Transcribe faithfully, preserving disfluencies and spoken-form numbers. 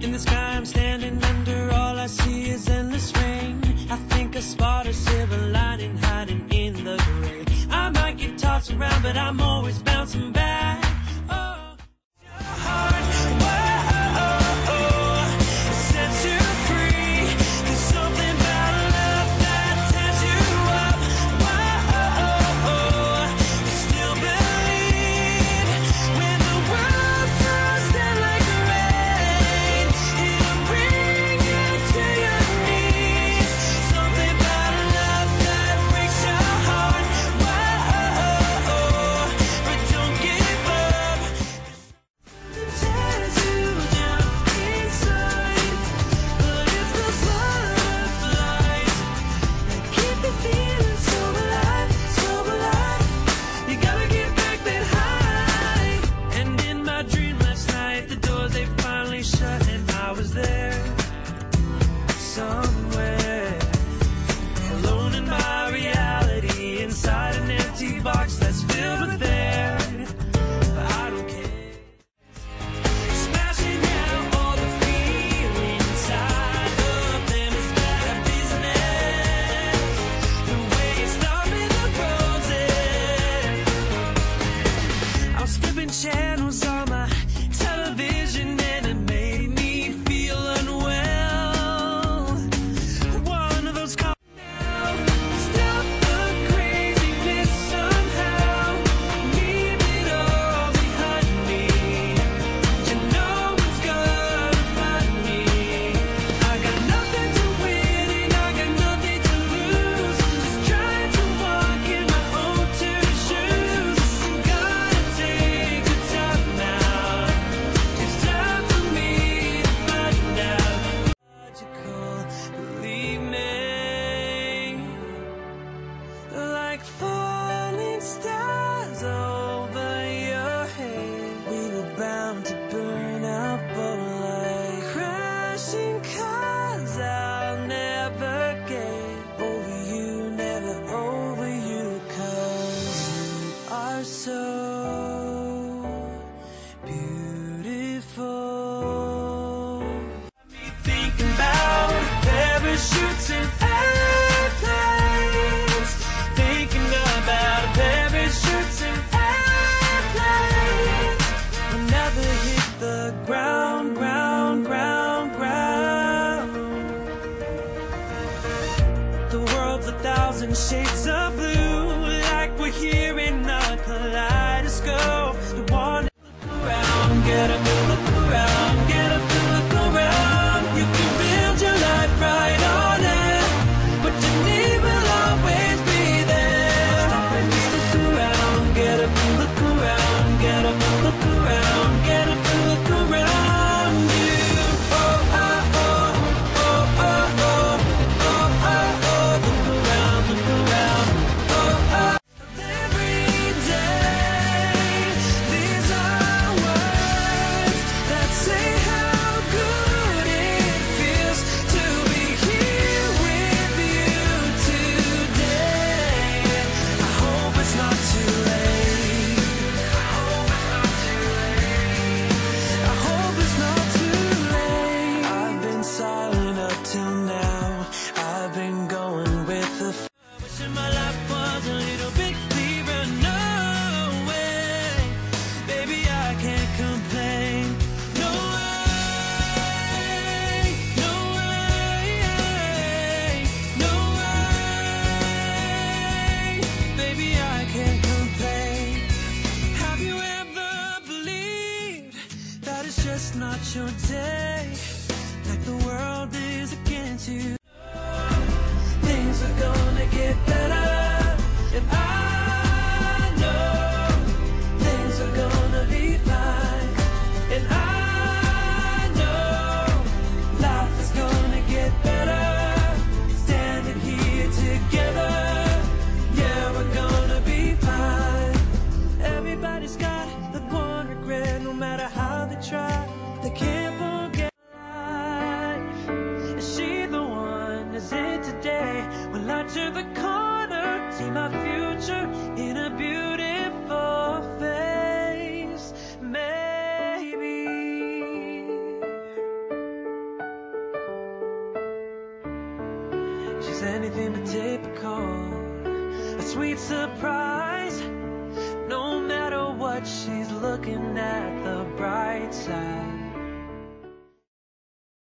In the sky I'm standing under, all I see is endless rain. I think I spot a silver lining hiding in the gray. I might get tossed around, but I'm always bouncing back. Oh, your heart, whoa, sets you free. There's something about love that tears you up. Whoa, you still believe when the world throws down like rain. It'll bring you to your knees. Something about love that breaks your heart. Whoa, but don't give up. Tears you down inside, but it's the butterflies that keep the feeling so alive, so alive. You gotta get back that high. And in my dream last night, the doors they finally shut, and I was there somewhere, alone in my reality, inside an empty box that's filled with air. But I don't care. Smashing out all the feelings inside of them is bad business. The way it's stopping the roses. I was flipping channels on my television and it made me feel unwell. One of those calls now. Stop the craziness somehow. Leave it all behind me. You know it's gonna find me. I got nothing to win and I got nothing to lose. Just trying to walk in my own two shoes. Gotta take the time now. It's time for me to find out. Logical, believe me. Like falling stars over your head, we were bound to burn out, but like crashing cars I'll never get over you, never over you, 'cause you are so beautiful. Me thinking about parachutes and airplanes, thinking about parachutes and airplanes. We'll never hit the ground, ground, ground, ground. The world's a thousand shades of blue, like we're here in a kaleidoscope. The one look around, get up and look around, get up and look around. You can build your life right on it. What you need will always be there. Stop and just look around, get up and look around, get up and look around, get up and look around you. Oh, oh, oh, oh, oh, oh, oh, oh, oh, look around, look around, oh, oh. Every day, these are words that say how good it feels to be here with you today. I hope it's not too late. I hope it's not too late. I've been silent up till now. I've been going with the f- wishing my life was a little bit clearer. No way, baby, I can't complain. No way, no way, no way, baby, I can't complain. Have you ever believed that it's just not your day? Like the world is against you. Things are gonna get better, and I know things are gonna be fine. And I know life is gonna get better. Standing here together, yeah, we're gonna be fine. Everybody's got that one regret, no matter how they try, they can't forget life. Is she the one? Is it today? Will I turn the corner, see my future in a beautiful face? Maybe She's anything but typical, a sweet surprise. No matter what, she's looking at the bright side.